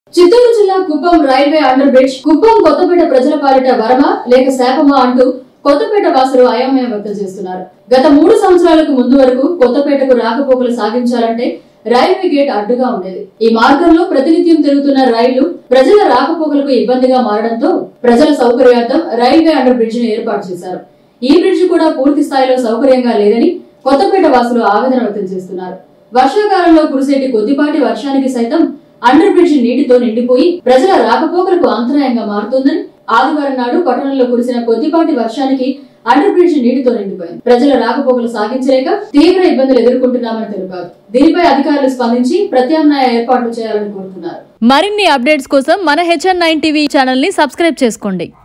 చిత్తూరు జిల్లా Kuppam railway under bridge Kuppam Kothapeta ప్రజల పాలిట వరమ లేక శాపమా అంటూ కొత్తపేట వాసులు అయోమయం వ్యక్తం చేస్తున్నారు. గత 3 సంవత్సరాలకు ముందు వరకు కొత్తపేటకు రాకపోకలు సాగించాలంటే రైల్వే గేట్ అడ్డుగా ఉండేది. ఈ మార్గంలో ప్రతినిత్యం తిరుగుతున్న రైళ్లు ప్రజల రాకపోకలకు ఇబ్బందిగా మారడంతో ప్రజల సౌకర్యార్థం రైల్వే అండర్ బ్రిడ్జ్ ను ఏర్పాటు చేశారు. ఈ బ్రిడ్జ్ కూడా పూర్తి స్థాయిలో సౌకర్యంగా లేదని కొత్తపేట వాసులు ఆవేదన వ్యక్తం చేస్తున్నారు. వర్షాకాలంలో కురిసేటి కొద్దిపాటి వర్షానికి సైతం అండర్ బ్రిడ్జ్ నీటితో నిండిపోయి ప్రజల రాకపోకలకు అంతరాయంగా మారుతోందని, ఆదివారం నాడు పట్టణంలో కురిసిన కొద్దిపాటి వర్షానికి అండర్ బ్రిడ్జ్ నీటితో నిండిపోయింది. ప్రజల రాకపోకలు సాగించలేక తీవ్ర ఇబ్బందులు ఎదుర్కొంటున్నామని తెలిపారు. దీనిపై అధికారులు స్పందించి ప్రత్యామ్నాయ ఏర్పాట్లు చేయాలని కోరుతున్నారు. మరిన్ని అప్డేట్స్ కోసం మన HN9 టీవీ ఛానల్ ని సబ్స్క్రైబ్ చేసుకోండి.